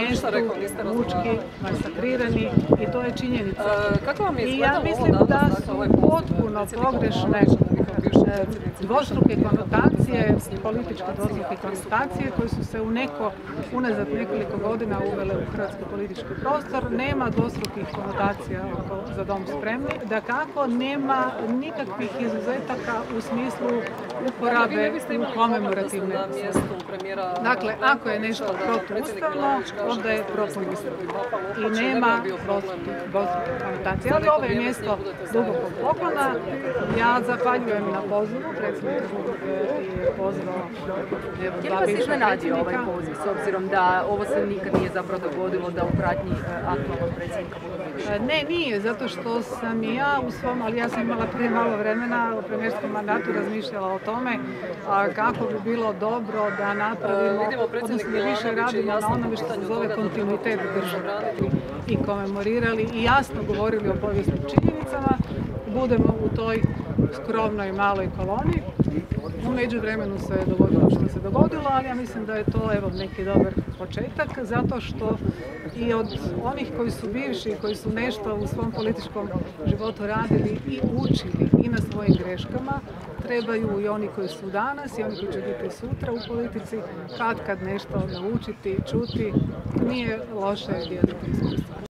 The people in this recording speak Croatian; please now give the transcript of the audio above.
mjestu mučki masakrirani i to je činjenica. I ja mislim da su potpuno pogrešne dvostruke konotacije, političke dvostruke konotacije koje su se unazad nekoliko godina uvele u hrvatski politički prostor. Nema dvostrukih konotacija oko Za dom spremni. Dakako, nema nikakvih izuzetaka u smislu uporabe u komemorativne svrhe. Dakle, ako je nešto protuustavno, onda je protuustavno i nema dvostrukih konotacija. Ali ovo je mjesto dubokog poklona. Ja zahvaljujem na pozivu. Predsjednik Republike je pozvao dva bivša predsjednika. Ovaj poziv, s obzirom da ovo se nikad nije zapravo dogodilo da u pratnji aktualnog predsjednika budu? Ne, nije, zato što sam i ja ali ja sam imala prije malo vremena u premijerskom mandatu razmišljala o tome kako bi bilo dobro da napravimo, odnosno da više radimo na onome što se zove kontinuitet države i komemorirali i jasno govorili o povijesnim činjenicama, budemo u toj skromnoj maloj koloni. U međuvremenu se dogodilo što se dogodilo, ali ja mislim da je to neki dobar početak, zato što i od onih koji su bivši, koji su nešto u svom političkom životu radili i učili i na svojim greškama, trebaju i oni koji su danas i oni koji će biti sutra u politici kad nešto naučiti, čuti. Nije loše dijeliti iskustvo.